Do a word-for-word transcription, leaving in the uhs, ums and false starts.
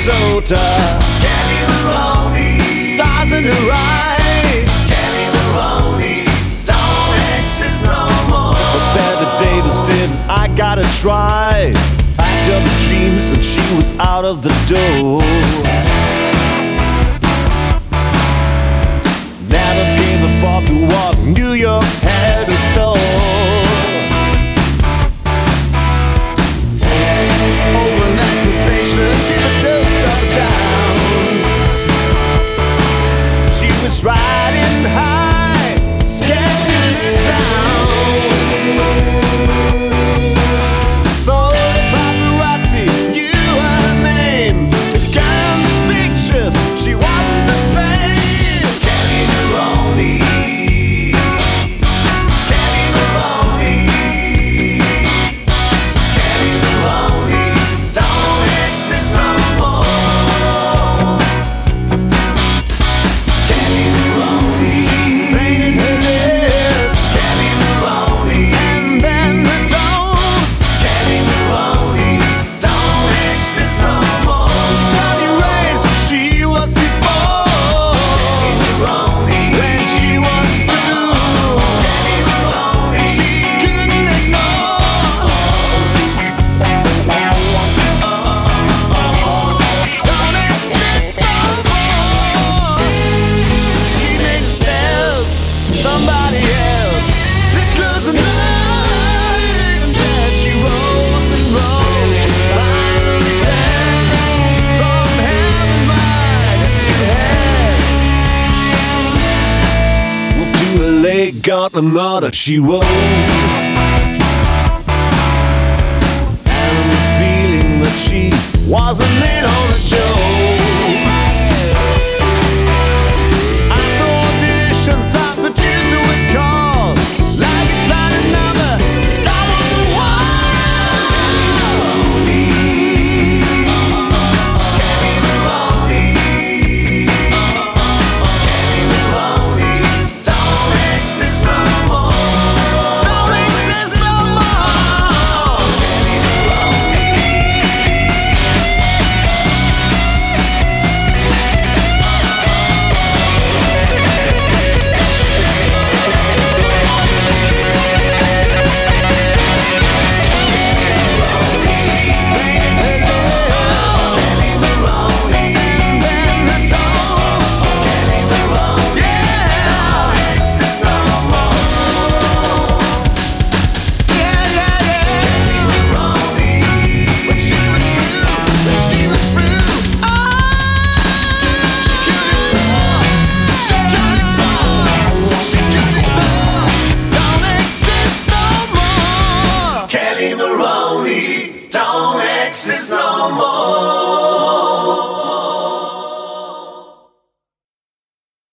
Minnesota. Kelly Maroney, Stars in her eyes. Kelly Maroney, don't exist no more. But Bette Davis did, I gotta try. Packed up her dreams and she was out of the door. Never gave a fuck to what New York had in store. Overnight sensation, she's the toast of the town. She was riding high, scared to look down. For the paparazzi knew her name. The girl in the pictures, she wasn't the same. Kelly Maroney, Kelly Maroney, Kelly Maroney, don't exist no more. Kelly Maroney, Painted her lips Kelly Maroney, and then the toes. Kelly Maroney, don't exist no more. She got erased what she was before. Maroney, When she was through, Kelly Maroney, she couldn't ignore. Don't exist no more. She made herself somebody else. The clothes and eyes, and then she rose and rose. Finally fell from heaven right into hell. Moved to L A, got the murder she wrote. And the feeling that she wasn't in on a joke. After auditions, I produced who would call. Like a tiny number, that was the one. Kelly Maroney, Kelly Maroney, don't exist no more. Don't exist no more. Kelly Maroney, Kelly Maroney, And then the toes. Kelly Maroney, don't exist no more. Yeah, yeah, yeah. Maroney, When she was through, when she was through, oh, she couldn't more, she couldn't more, she couldn't more. Don't exist no more. Kelly Maroney, don't exist no more.